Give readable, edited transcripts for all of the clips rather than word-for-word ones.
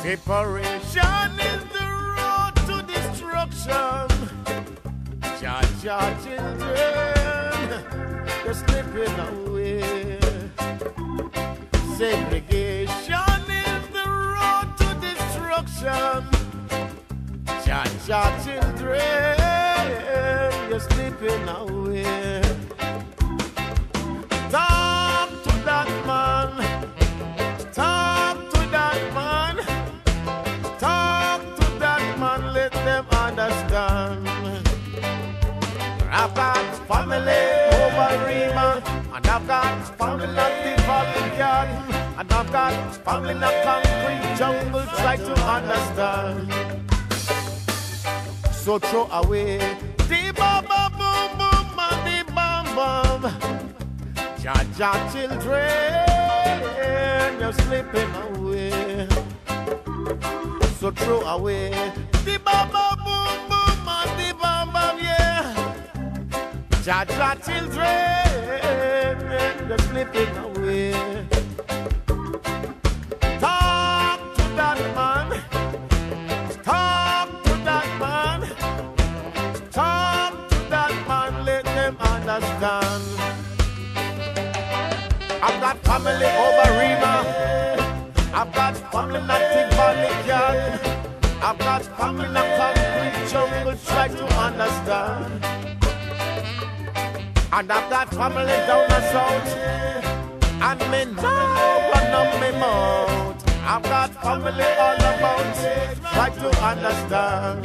Separation is the road to destruction. Jah children, they're slipping away. Segregation is the road to destruction. Jah children, you're slipping away. Talk to that man. Talk to that man. Talk to that man. Let them understand. I've got family over Rima, and I've got family in the Valley Garden, and I've got family in the concrete jungle. Try to understand. So throw away the bam bam boom boom and the bam bam. Jah children, you're slipping away. So throw away the bam bam boom boom and the bam bam, yeah. Jah children, you're slipping away. Talk to that man. Talk to that man. Talk to that man. Let them understand. I've got family over Rima. I've got family in the Valley Garden. I've got family in the concrete jungle. Try to understand. And I've got family down the south. And me now run up my mouth. I've got family all about. Try to understand.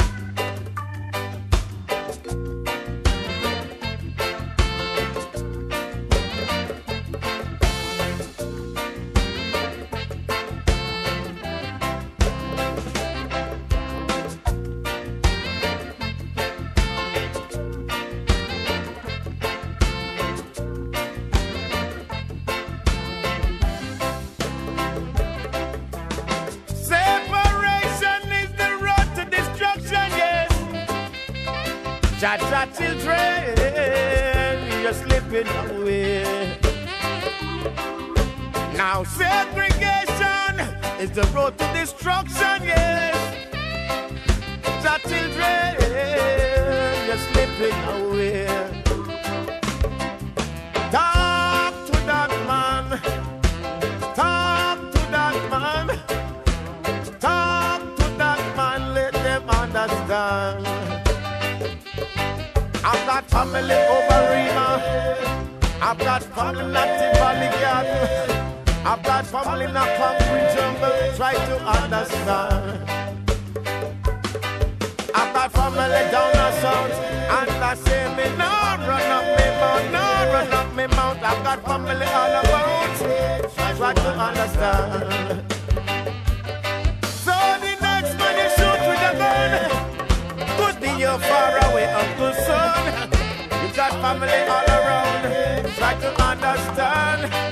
Jah children, you're slipping away. Now segregation is the road to destruction, yes. Jah children, you're slipping away. Talk to that man. Talk to that man. Talk to that man. Let them understand. I've got family over Rima. I've got family in the Valley Garden. I've got family in the concrete jungle. Try to understand. I've got family down the south. And I say me no run up me mouth, no run up me mouth. I've got family all about. Try to understand. So the next man you shoot with a gun could be your far away uncle son. You got family all around. Try to understand.